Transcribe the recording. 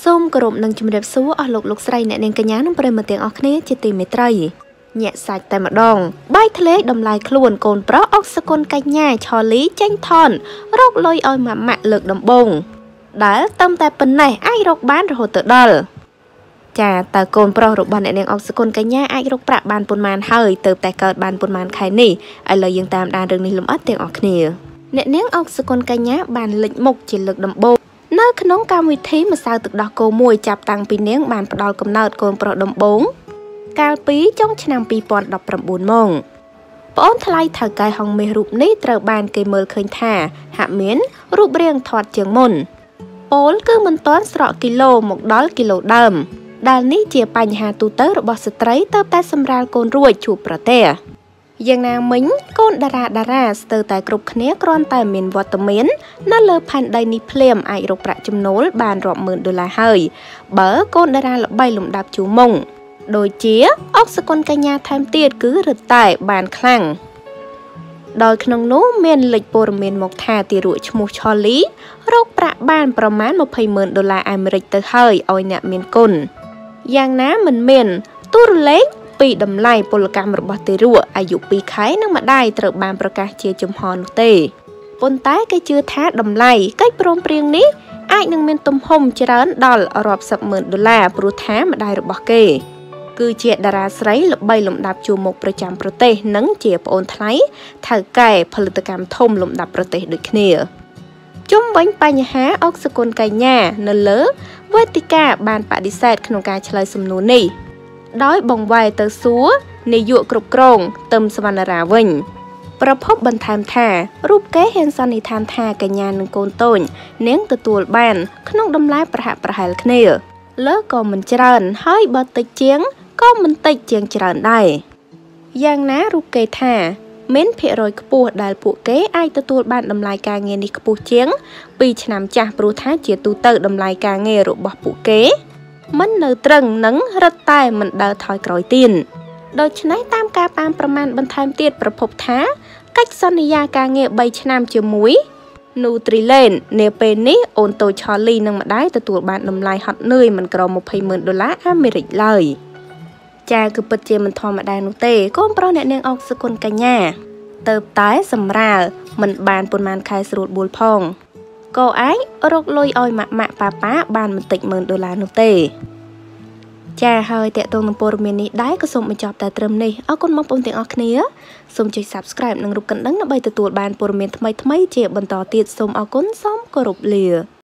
សូមគោរពនឹងជំរាបសួរអស់លោកស្រីអ្នកនាងកញ្ញានិងប្រិយមិត្តទាំងអស់គ្នាជាទីមេត្រីញាក់សាច់តែម្ដងបាយធ្លេតម្លៃខ្លួនកូនប្រុសអុកសគុណកញ្ញាឆលីចេញថនរកលុយឲ្យម៉ាក់លើកដំបូងដែលតឹមតែប៉ុណ្ណេះអាចរកបានរហូតទៅដល់ចាតើកូនប្រុសរបស់អ្នកនាងអុកសគុណកញ្ញាអាចរកប្រាក់បានប៉ុន្មានហើយទៅតែកើតបានប៉ុន្មានខែនេះឥឡូវយើងតាមដានរឿងនេះលម្អិតទាំងអស់គ្នាអ្នកនាងអុកសគុណកញ្ញាបានលេចមុខជាលើកដំបូងនៅក្នុងកម្មវិធីម្សៅទឹកដោះគោមួយចាប់តាំងពីនាងបានផ្ដល់កំណើតកូនប្រុសដំបូងកាលពីចុងឆ្នាំ2019មកប្អូនថ្លៃថៅកែហុងមាសរូបនេះត្រូវបានគេមើលឃើញថាហាក់មានរូបរាងធាត់ជាងមុនពោលគឺមិនទាន់ស្រកគីឡូមកដល់គីឡូដើមដែលនេះជាបញ្ហាទូទៅរបស់ស្ត្រីទៅតែសម្រាលកូនរួចជួបប្រទះយ៉ាងណាមិញកូនតារាស្ទើរតែគ្រប់គ្នាគ្រាន់តែមានវត្តមាននៅលើផែនដីនេះភ្លាមអាចរកប្រាក់ចំណូលបានរាប់ម៉ឺនដុល្លារហើយបើកូនតារាល្បីលំដាប់ជួមុងដូចជាអុកសគុណកញ្ញាថែមទៀតគឺរឹតតែបានខ្លាំងដោយក្នុងនោះមានលេចព័ត៌មានមកថាទារកឈ្មោះឆលីរកប្រាក់បានប្រមាណ$20,000អាមេរិកទៅហើយឲ្យអ្នកមានគុណយ៉ាងណាមិនមានតួលេខពីតម្លៃពលកម្មរបស់ទារកអាយុ2ខែនិងម្ដាយត្រូវបានប្រកាសជាចំហនោះទេប៉ុន្តែគេជឿថាតម្លៃកិច្ចព្រមព្រៀងនេះអាចនឹងមានទំហំច្រើនដល់រាប់សិបម៉ឺនដុល្លារព្រោះថាម្ដាយរបស់គេគឺជាតារាស្រីល្បីលំដាប់ជួរមុខប្រចាំប្រទេសនិងជាប្អូនថ្លៃថៅកែផលិតកម្មធំលំដាប់ប្រទេសដូចគ្នាជុំវិញបញ្ហាអុកសគុណកញ្ញានៅលើវេទិកាបានបដិសេធក្នុងការឆ្លើយសំណួរនេះដោយបង្វែរទៅសួរនាយកគ្រប់គ្រងទឹមសវណ្ណរាវិញប្រភពបន្ថែមថារូបគេហ៊ានសន្និដ្ឋានថាកញ្ញានិងកូនតូចនាងទទួលបានក្នុងតម្លៃប្រហាក់ប្រហែលគ្នាលើក៏មិនច្រើនហើយបើតិចជាងក៏មិនតិចជាងច្រើនដែរយ៉ាងណារូបគេថាមានភាគរយខ្ពស់ដែលពួកគេអាចទទួលបានតម្លៃការងារនេះខ្ពស់ជាង2ឆ្នាំចាស់ព្រោះថាជាទូទៅតម្លៃការងាររបស់ពួកគេមិននៅត្រឹងនឹងរឹតតែមិនដើរថយក្រោយទៀតដូច្នេះតាមការតាមប្រមាណបន្ថែមទៀតប្រភពថាកិច្ចសន្យាការងារ3ឆ្នាំជាមួយNutrilane នាពេលនេះអូនតូចឆលីនិងម្ដាយទទួលបានតម្លៃហត់នឿយមិនក្រោម$20,000អាមេរិកឡើយចាគឺពិតជាមិនធម្មតានោះទេកូនប្រុសអ្នកនាងអុកសគុណកញ្ញាទៅតែសម្រាលមិនបានប៉ុន្មានខែស្រួលបួលផងក៏អាចរកលុយឲ្យម៉ាក់ប៉ាបានមិនតិច$10,000នោះទេចាហើយតេតងនឹងព័ត៌មាននេះដែរក៏សូមបញ្ចប់តែត្រឹមនេះអរគុណបងប្អូនទាំងអស់គ្នាសូមចុច Subscribe និងរូបកណ្ដឹងដើម្បីទទួលបានព័ត៌មានថ្មីៗជាបន្តទៀតសូមអរគុណសូមគោរពលា